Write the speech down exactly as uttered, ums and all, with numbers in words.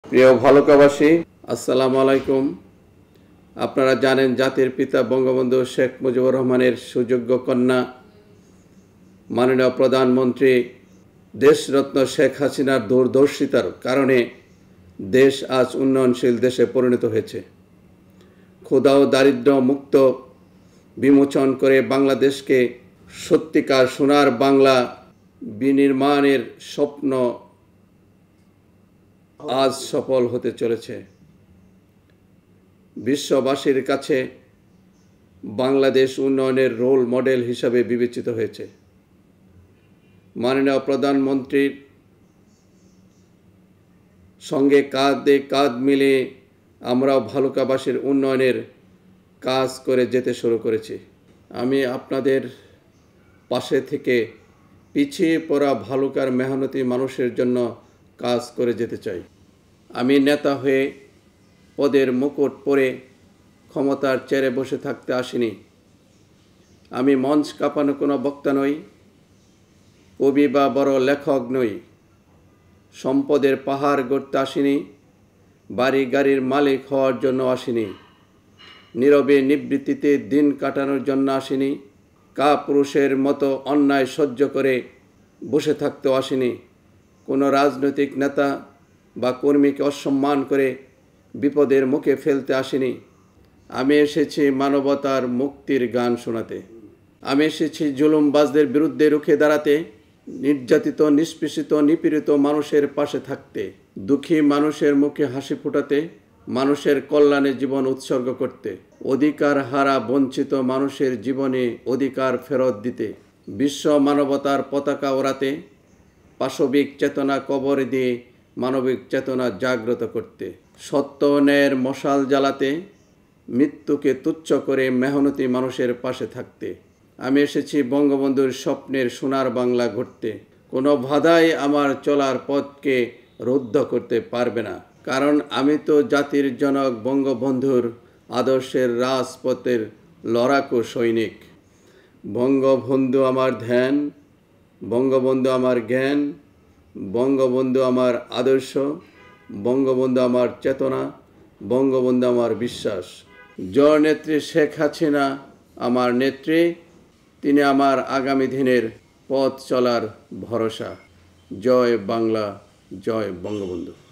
প্রিয় ভালুকাবাসী, আসসালামু আলাইকুম। আপনারা জানেন জাতির পিতা বঙ্গবন্ধু শেখ মুজিবুর রহমানের সুযোগ্য কন্যা মাননীয় প্রধানমন্ত্রী দেশরত্ন শেখ হাসিনার দূরদর্শিতার কারণে দেশ আজ উন্নয়নশীল দেশে পরিণত হয়েছে। ক্ষুধা ও দারিদ্র্য মুক্ত বিমোচন করে বাংলাদেশকে সত্যিকার সোনার বাংলা বিনির্মাণের স্বপ্ন আজ সফল হতে চলেছে। বিশ্ববাসীর কাছে বাংলাদেশ উন্নয়নের রোল মডেল হিসাবে বিবেচিত হয়েছে। মাননীয় প্রধানমন্ত্রীর সঙ্গে কাঁধে কাঁধ মিলিয়ে আমরাও ভালুকাবাসীর উন্নয়নের কাজ করে যেতে শুরু করেছি। আমি আপনাদের পাশে থেকে পিছিয়ে পড়া ভালুকার মেহনতি মানুষের জন্য কাজ করে যেতে চাই। আমি নেতা হয়ে পদের মুকুট পরে ক্ষমতার চেয়ারে বসে থাকতে আসিনি। আমি মঞ্চ কাঁপানো কোনো বক্তা নই, কবি বা বড় লেখক নই। সম্পদের পাহাড় গড়তে আসিনি, বাড়ি গাড়ির মালিক হওয়ার জন্য আসিনি। নীরবে নিবৃত্তিতে দিন কাটানোর জন্য আসিনি। কাপুরুষের মতো অন্যায় সহ্য করে বসে থাকতেও আসিনি। কোনো রাজনৈতিক নেতা বা কর্মীকে অসম্মান করে বিপদের মুখে ফেলতে আসিনি। আমি এসেছি মানবতার মুক্তির গান শোনাতে। আমি এসেছি জুলুমবাজদের বিরুদ্ধে রুখে দাঁড়াতে, নির্যাতিত নিষ্পেষিত নিপীড়িত মানুষের পাশে থাকতে, দুঃখী মানুষের মুখে হাসি ফোটাতে, মানুষের কল্যাণে জীবন উৎসর্গ করতে, অধিকার হারা বঞ্চিত মানুষের জীবনে অধিকার ফেরত দিতে, বিশ্ব মানবতার পতাকা ওড়াতে, পাশবিক চেতনা কবর দিয়ে মানবিক চেতনা জাগ্রত করতে, সত্য ন্যায়ের মশাল জ্বালাতে, মৃত্যুকে তুচ্ছ করে মেহনতি মানুষের পাশে থাকতে। আমি এসেছি বঙ্গবন্ধুর স্বপ্নের সোনার বাংলা গড়তে। কোনো বাধাই আমার চলার পথকে রুদ্ধ করতে পারবে না, কারণ আমি তো জাতির জনক বঙ্গবন্ধুর আদর্শের রাজপথের লড়াকু সৈনিক। বঙ্গবন্ধু আমার ধ্যান, বঙ্গবন্ধু আমার জ্ঞান, বঙ্গবন্ধু আমার আদর্শ, বঙ্গবন্ধু আমার চেতনা, বঙ্গবন্ধু আমার বিশ্বাস। জননেত্রী শেখ হাসিনা আমার নেত্রী, তিনি আমার আগামী দিনের পথ চলার ভরসা। জয় বাংলা, জয় বঙ্গবন্ধু।